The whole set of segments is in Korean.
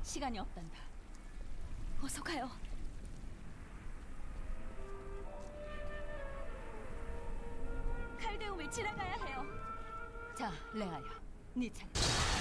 시간이 없단다. 어서 가요. 칼데움을 지나가야 해요. 자, 레아야, 네 차례.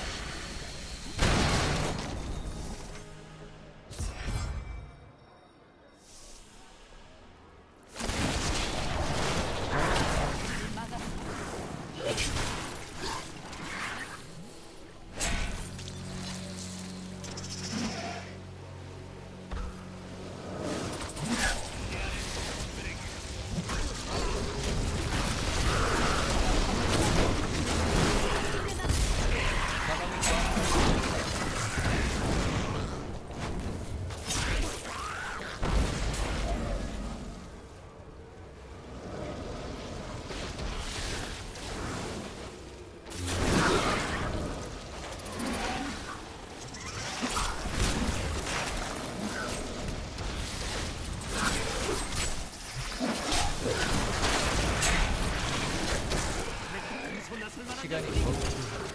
시간이 없어.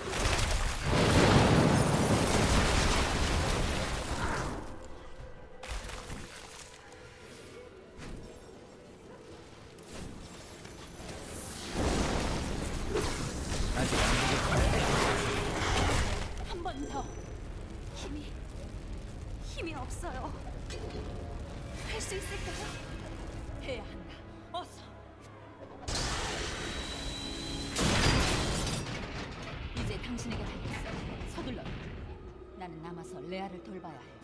아직 안 되겠다. 한 번 더. 힘이 없어요. 할 수 있을까요? 해야 한다. 어서. 이제 당신에게 달렸어. 서둘러. 나는 남아서 레아를 돌봐야 해.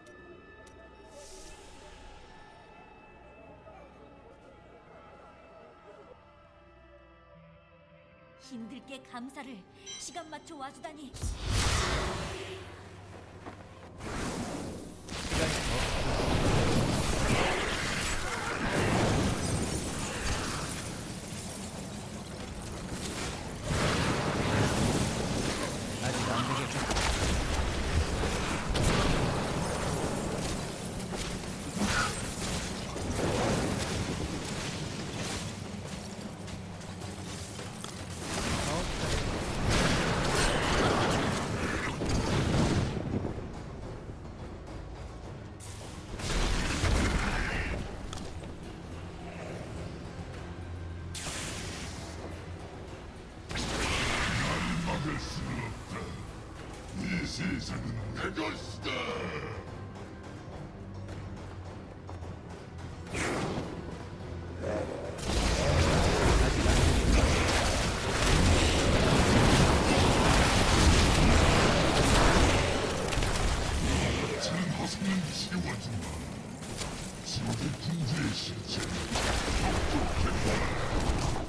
힘들게 감사를 시간 맞춰 와주다니. 아직 안 되겠다. 막을 수는 없다. 이 세상은 내 것이다. 저는 허성은 지워준다. 지옥의 군주의 실체를 압축해봐.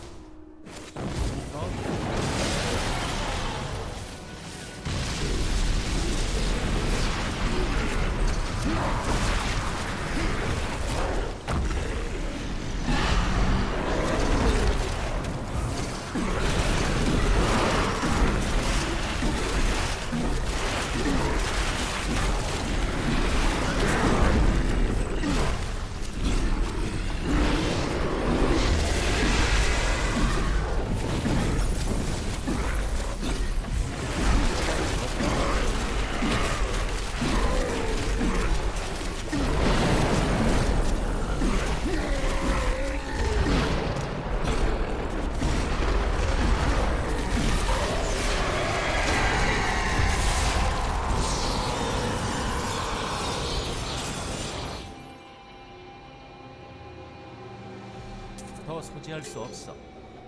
더 소지할 수 없어.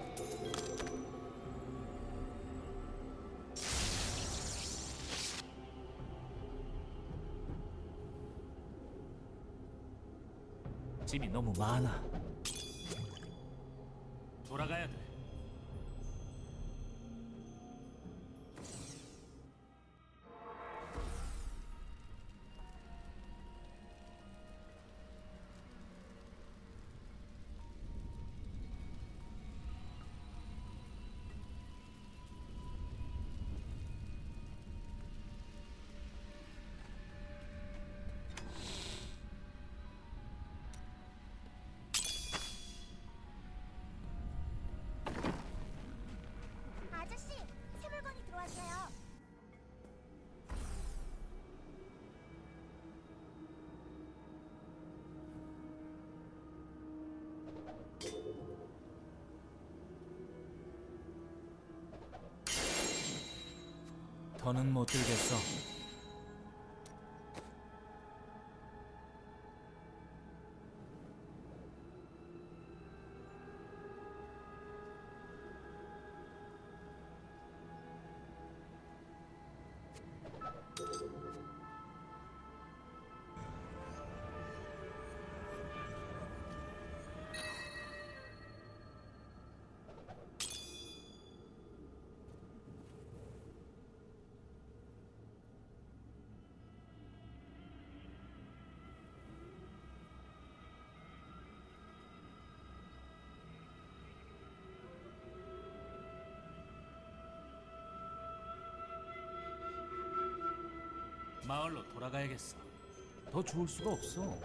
짐이 너무 많아. 돌아가야 돼. 더는 못 들겠어. 마을로 돌아가야겠어. 더 좋을 수가 없어.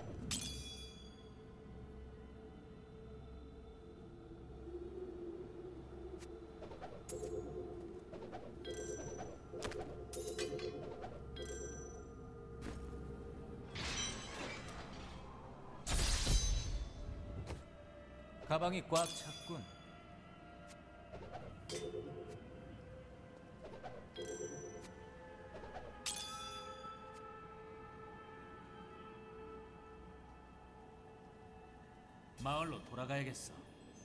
가방이 꽉 찼군. 마을로 돌아가야겠어.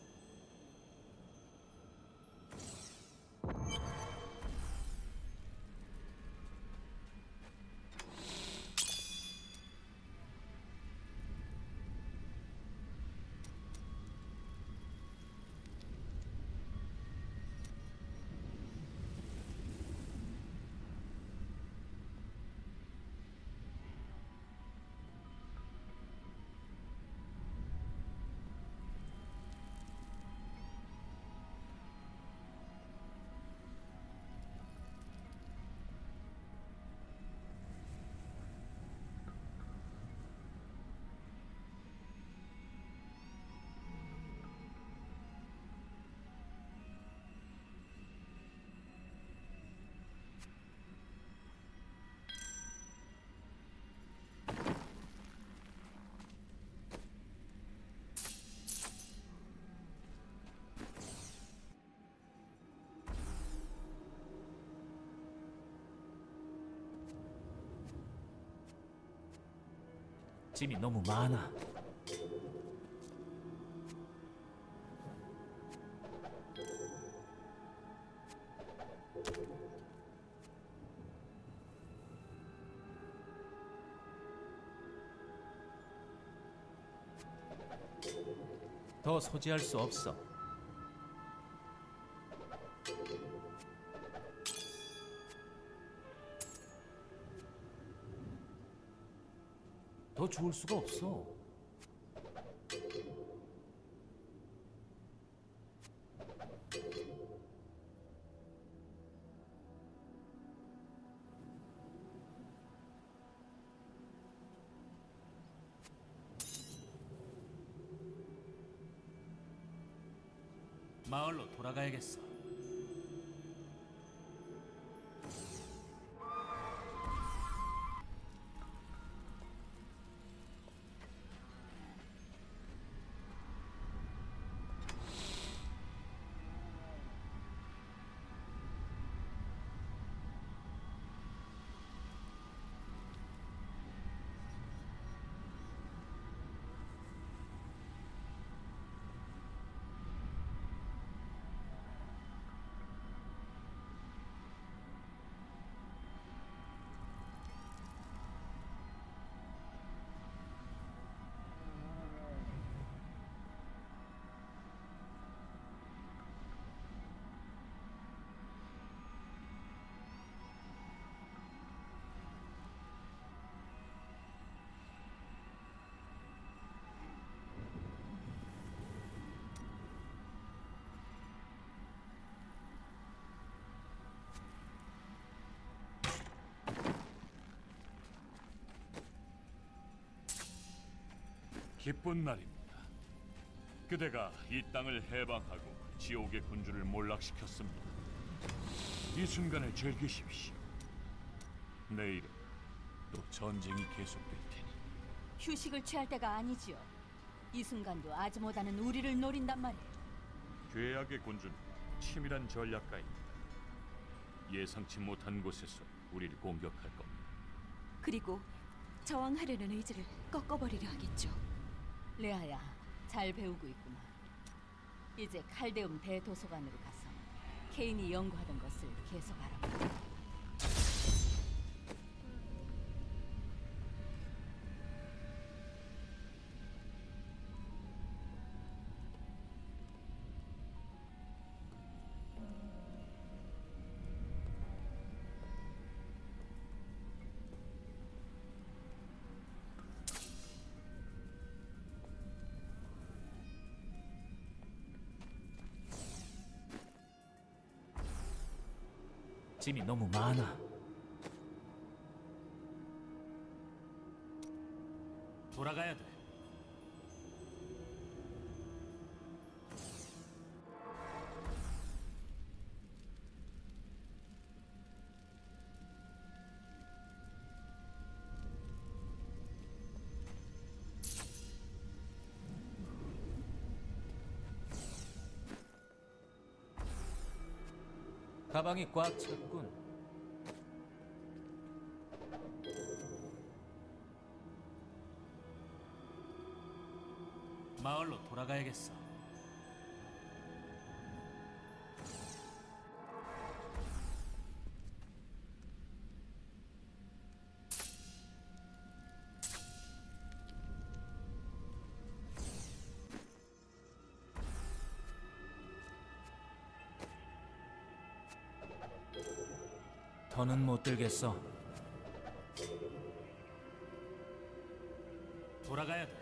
짐이 너무 많아. 더 소지할 수 없어. 더 좋을 수가 없어. 마을로 돌아가야겠어. 기쁜 날입니다. 그대가 이 땅을 해방하고 지옥의 군주를 몰락시켰습니다. 이 순간을 즐기십시오. 내일은 또 전쟁이 계속될 테니. 휴식을 취할 때가 아니지요. 이 순간도 아즈모다는 우리를 노린단 말이에요. 죄악의 군주는 치밀한 전략가입니다. 예상치 못한 곳에서 우리를 공격할 겁니다. 그리고 저항하려는 의지를 꺾어버리려 하겠죠. 레아야, 잘 배우고 있구나. 이제 칼데움 대도서관으로 가서 케인이 연구하던 것을 계속 알아봐. 짐이 너무 많아. 돌아가야 돼. 가방이 꽉 찼군. 마을로 돌아가야겠어. 더는 못 들겠어. 돌아가야 돼.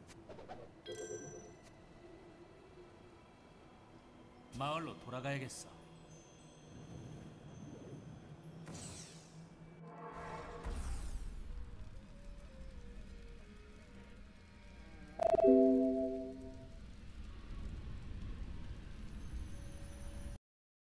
마을로 돌아가야겠어.